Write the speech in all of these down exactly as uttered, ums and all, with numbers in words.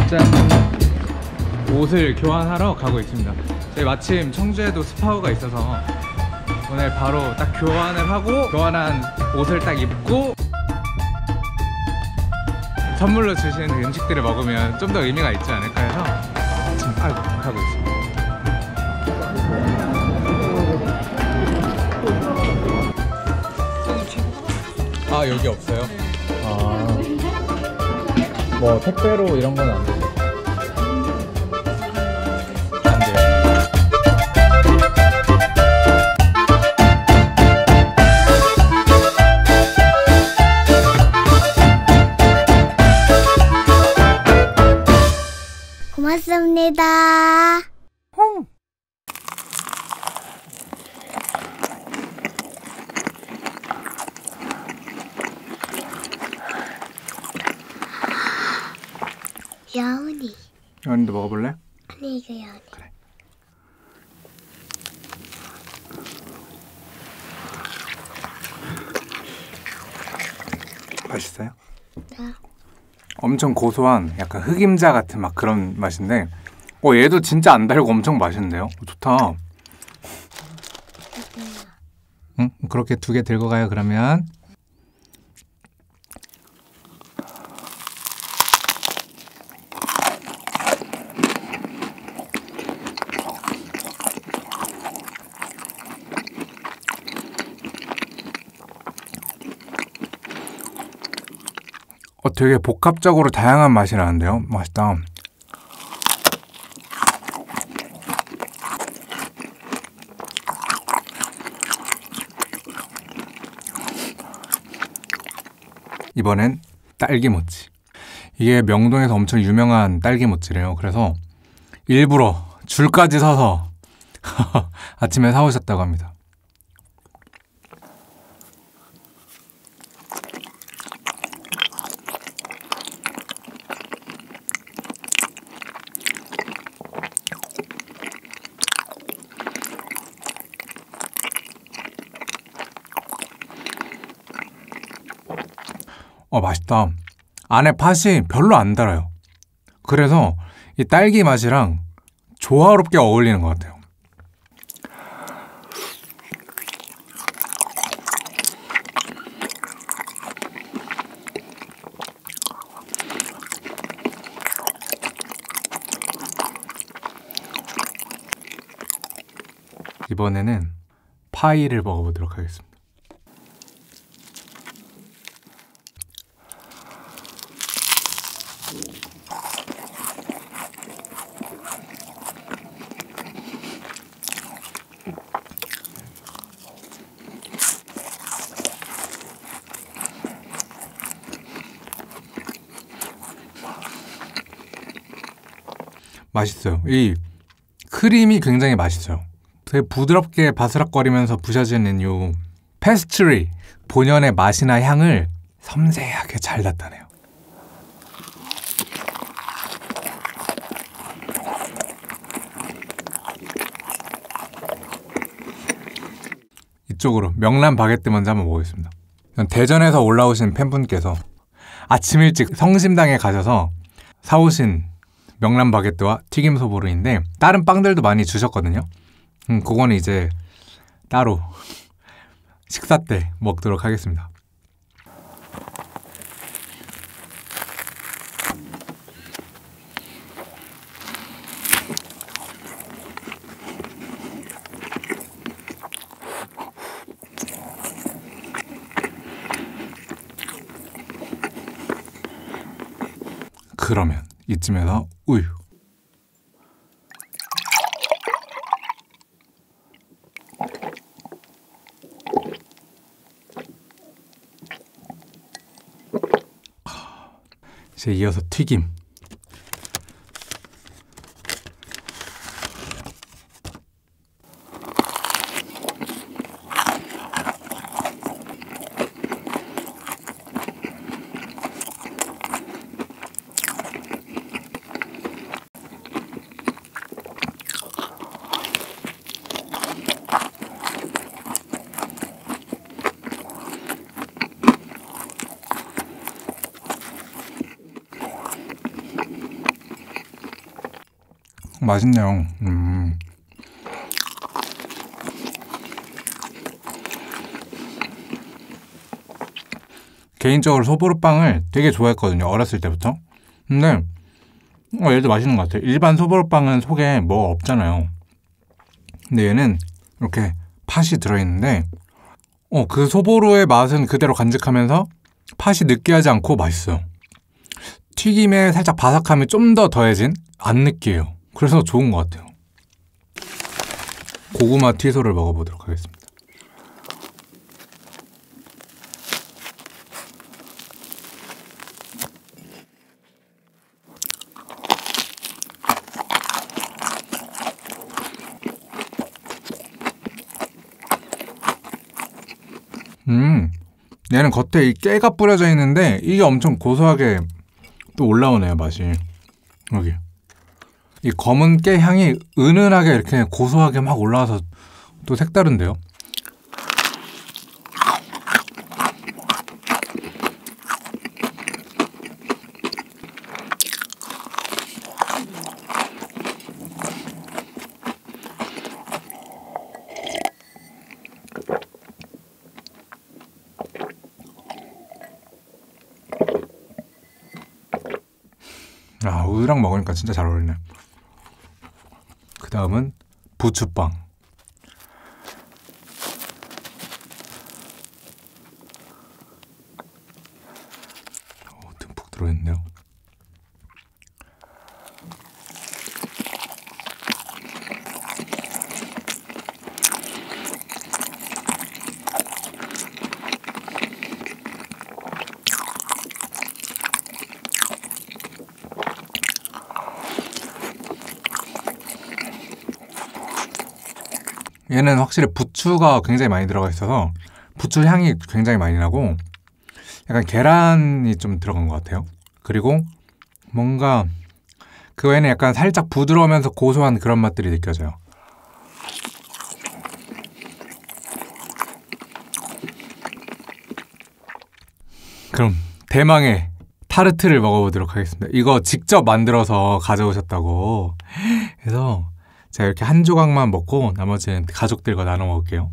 짠! 옷을 교환하러 가고 있습니다. 저희 마침 청주에도 스파우가 있어서 오늘 바로 딱 교환을 하고 교환한 옷을 딱 입고 선물로 주시는 음식들을 먹으면 좀 더 의미가 있지 않을까 해서 지금 아이고 가고 있습니다. 아 여기 없어요? 아 뭐 택배로 이런 건 안 되죠? 안 돼요. 고맙습니다. 홍. 여운이. 여운이도 먹어볼래? 아니 이거 여운이. 그래. 맛있어요? 네. 엄청 고소한 약간 흑임자 같은 막 그런 맛인데 어 얘도 진짜 안 달고 엄청 맛있는데요? 좋다. 응? 그렇게 두 개 들고 가요 그러면. 어, 되게 복합적으로 다양한 맛이 나는데요? 맛있다. 이번엔 딸기모찌. 이게 명동에서 엄청 유명한 딸기모찌래요. 그래서 일부러 줄까지 서서 아침에 사오셨다고 합니다. 어 맛있다. 안에 팥이 별로 안 달아요. 그래서 이 딸기 맛이랑 조화롭게 어울리는 것 같아요. 이번에는 파이를 먹어보도록 하겠습니다. 맛있어요. 이 크림이 굉장히 맛있어요. 되게 부드럽게 바스락거리면서 부셔지는 요 페스트리 본연의 맛이나 향을 섬세하게 잘 나타내요. 이쪽으로 명란 바게트 먼저 한번 먹어보겠습니다. 대전에서 올라오신 팬분께서 아침 일찍 성심당에 가셔서 사오신 명란 바게트와 튀김 소보루인데 다른 빵들도 많이 주셨거든요. 음, 그거는 이제 따로 식사 때 먹도록 하겠습니다. 그러면 이쯤에서 우유. 이제 이어서 튀김. 맛있네요. 음. 개인적으로 소보루빵을 되게 좋아했거든요. 어렸을 때부터. 근데 어, 얘도 맛있는 것 같아요. 일반 소보루빵은 속에 뭐가 없잖아요. 근데 얘는 이렇게 팥이 들어있는데 어, 그 소보루의 맛은 그대로 간직하면서 팥이 느끼하지 않고 맛있어요. 튀김에 살짝 바삭함이 좀 더 더해진? 안 느끼해요. 그래서 좋은 것 같아요. 고구마 튀소를 먹어보도록 하겠습니다. 음, 얘는 겉에 이 깨가 뿌려져 있는데 이게 엄청 고소하게 또 올라오네요, 맛이. 여기 이 검은 깨 향이 은은하게 이렇게 고소하게 막 올라와서 또 색다른데요. 아, 우유랑 먹으니까 진짜 잘 어울리네. 그 다음은 부추빵. 오, 듬뿍 들어있네요. 얘는 확실히 부추가 굉장히 많이 들어가 있어서 부추 향이 굉장히 많이 나고 약간 계란이 좀 들어간 것 같아요. 그리고 뭔가 그 외에는 약간 살짝 부드러우면서 고소한 그런 맛들이 느껴져요. 그럼 대망의 타르트를 먹어보도록 하겠습니다. 이거 직접 만들어서 가져오셨다고. 그래서 제가 이렇게 한 조각만 먹고 나머지는 가족들과 나눠 먹을게요.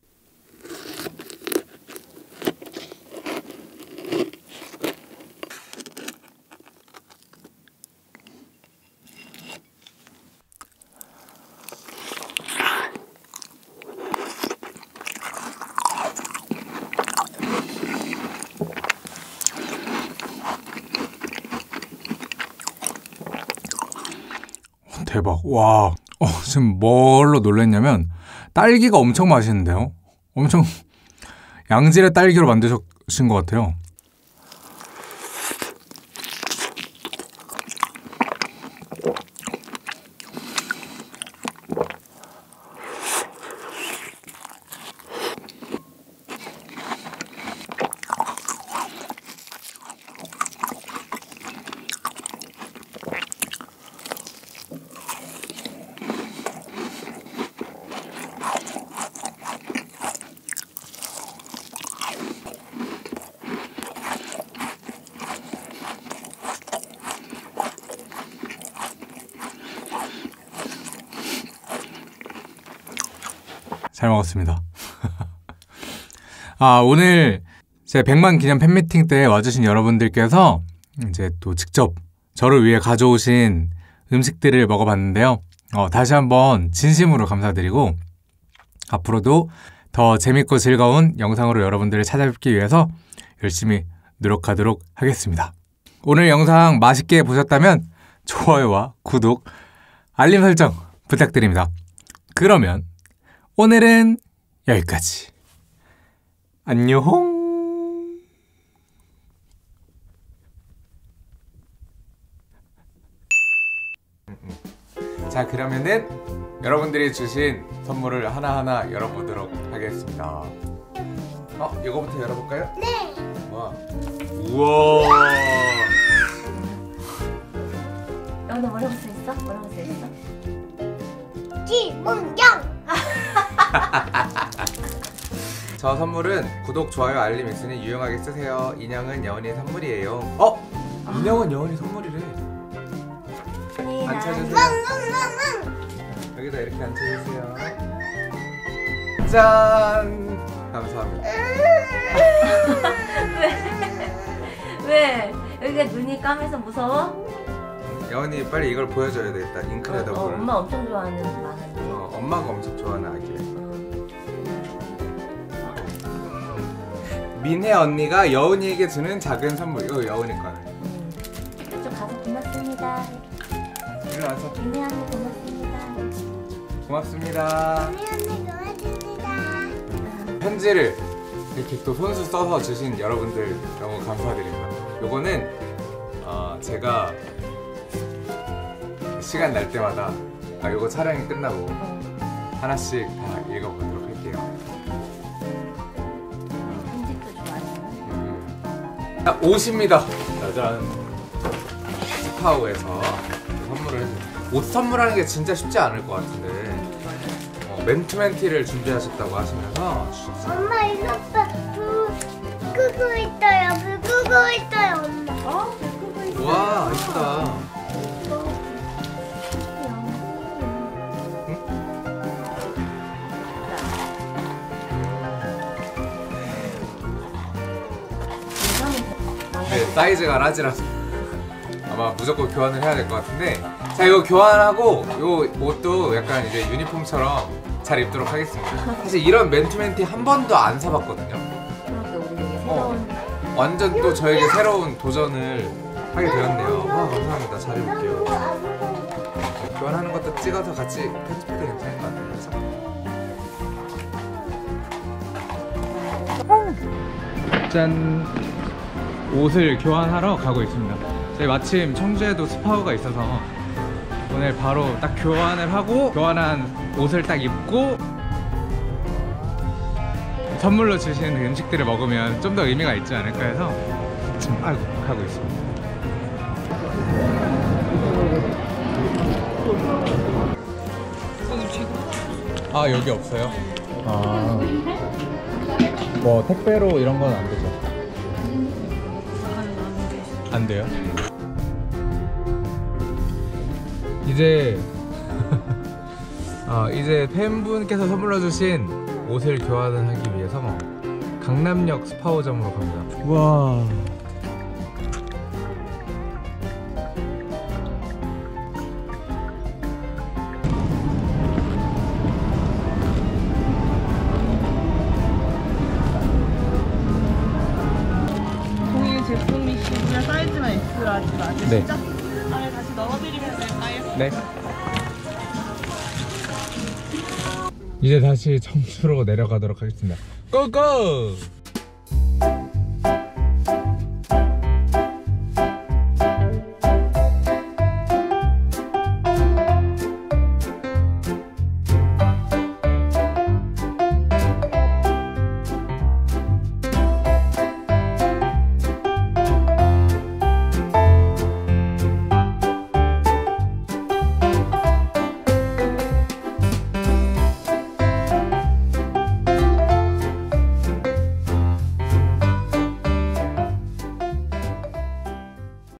대박. 와. 어, 지금 뭘로 놀랐냐면 딸기가 엄청 맛있는데요? 엄청 양질의 딸기로 만드신 것 같아요. 잘 먹었습니다. 아, 오늘 제 백만 기념 팬미팅 때 와주신 여러분들께서 이제 또 직접 저를 위해 가져오신 음식들을 먹어봤는데요. 어, 다시 한번 진심으로 감사드리고 앞으로도 더 재밌고 즐거운 영상으로 여러분들을 찾아뵙기 위해서 열심히 노력하도록 하겠습니다. 오늘 영상 맛있게 보셨다면 좋아요와 구독, 알림 설정 부탁드립니다. 그러면 오늘은 여기까지. 안녕. 자, 그러면은 여러분들이 주신 선물을 하나하나 열어보도록 하겠습니다. 어, 이거부터 열어볼까요? 네. 와. 우와. 여기다 뭐라고 써있어? 뭐라고 써있어? 김문경. 저 선물은 구독, 좋아요, 알림 있으니 유용하게 쓰세요. 인형은 여운이 선물이에요. 어? 인형은 여운이 선물이래. 아니, 앉혀주세요. 여기다 이렇게 앉혀주세요. 짠! 감사합니다. 왜? 여기가 눈이 까매서 무서워? 여운이 빨리 이걸 보여줘야 되겠다. 잉크레더블. 어, 어, 엄마 엄청 좋아하는 만화인데. 어, 엄마가 엄청 좋아하는 아기래. 민혜 언니가 여운이에게 주는 작은 선물. 이거 여운이 거네. 음. 좀 가서 고맙습니다. 일어나서. 민혜 언니 고맙습니다. 고맙습니다. 우리 언니 고맙습니다. 편지를 이렇게 또 손수 써서 주신 여러분들 너무 감사드립니다. 요거는 어, 제가 시간 날 때마다 아, 요거 촬영이 끝나고 어. 하나씩 다 읽어보도록 할게요. 편집도 좋아하시네. 음. 자, 옷입니다. 짜잔. 스파오에서 선물을 해줍니다. 옷 선물하는 게 진짜 쉽지 않을 것 같은데 어, 맨투맨티를 준비하셨다고 하시면서 엄마 이거 봐. 불 끄고 있어요. 불 끄고 있어요, 엄마. 어? 끄고 있어. 와 이쁘다. 아, 네, 사이즈가 라지라서 아마 무조건 교환을 해야 될 것 같은데 자 이거 교환하고 요 옷도 약간 이제 유니폼처럼 잘 입도록 하겠습니다. 사실 이런 맨투맨티 한 번도 안 사봤거든요. 그러니까 우리 되게 어. 새로운 완전 또 저에게 새로운 도전을 하게 되었네요. 와 감사합니다. 잘 입을게요. 교환하는 것도 찍어서 같이 편집해도 괜찮을 것 같아요. 그래서 짠! 옷을 교환하러 가고 있습니다. 저희 마침 청주에도 스파오가 있어서 오늘 바로 딱 교환을 하고 교환한 옷을 딱 입고 선물로 주시는 음식들을 먹으면 좀 더 의미가 있지 않을까 해서 지금 아이고 가고 있습니다. 아 여기 없어요? 아 뭐 택배로 이런 건 안 되죠? 안 돼요? 이제 어, 이제 팬분께서 선물로 주신 옷을 교환을 하기 위해서 강남역 스파오점으로 갑니다. 와. 동일 제품이시고요. 사이즈만 X라 하지 마시죠? 네. 안에 다시 넣어드리면 될까요? 네. 이제 다시 청주로 내려가도록 하겠습니다. 고고!